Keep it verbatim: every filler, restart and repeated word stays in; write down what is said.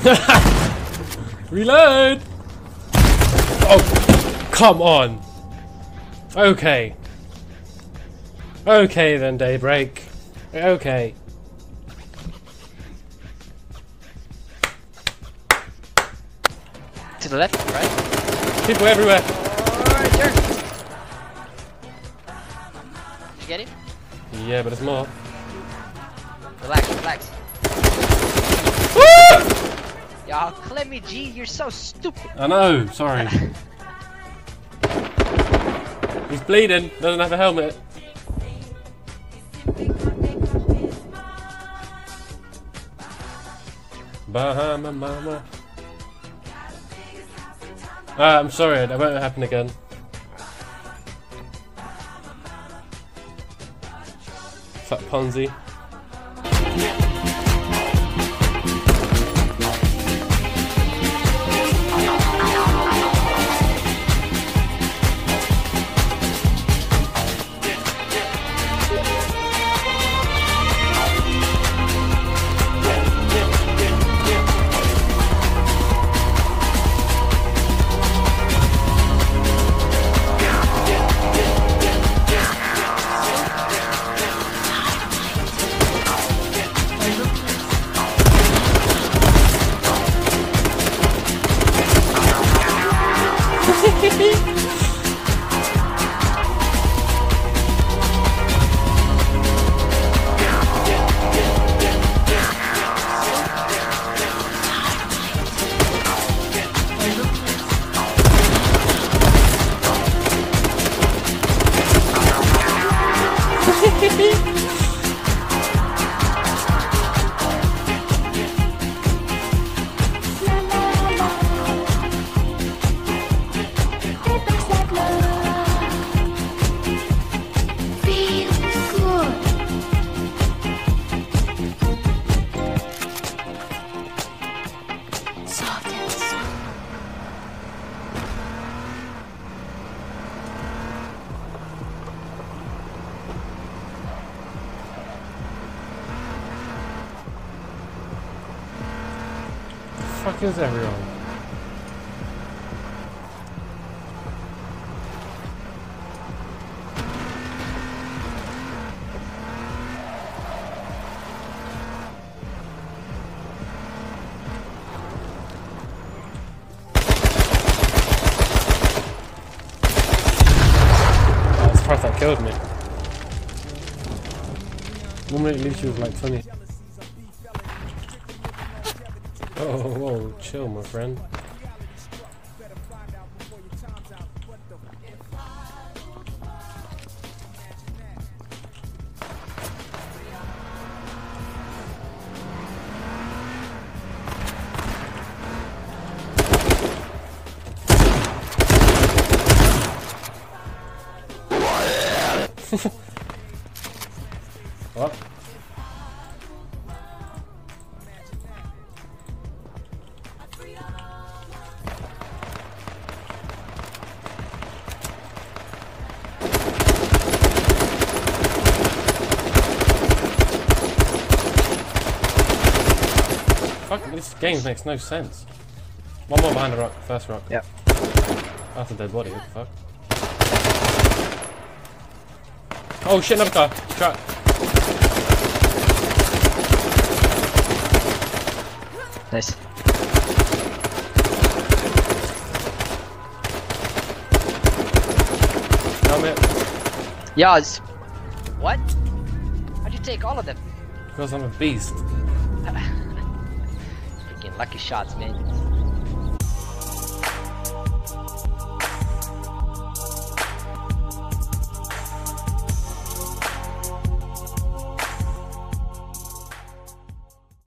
Reload! Oh, come on. Okay. Okay then, Daybreak. Okay. To the left, right? People everywhere. Alright, turn. Did you get him? Yeah, but there's more. Relax, relax. Y'all, Clemmy G, you're so stupid. I know, sorry. He's bleeding, doesn't have a helmet. Bahama mama. Ah, I'm sorry, that won't happen again. Fuck Ponzi. What the fuck is everyone? Oh, that's the part that killed me. One minute leaves you with like twenty. Oh, whoa, chill, my friend. What? Fuck, this game makes no sense. One more behind the rock, first rock. Yep. That's a dead body, what the fuck? Oh shit, another car! Truck! Nice. Helmet. Yaz. What? How'd you take all of them? Because I'm a beast. Freaking lucky shots, man.